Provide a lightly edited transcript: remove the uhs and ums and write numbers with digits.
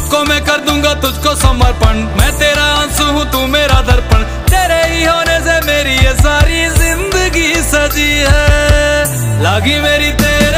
सबको मैं कर दूंगा तुझको समर्पण। मैं तेरा आंसू हूँ तू मेरा दर्पण, तेरे ही होने से मेरी ये सारी जिंदगी सजी है। लागी मेरी तेरी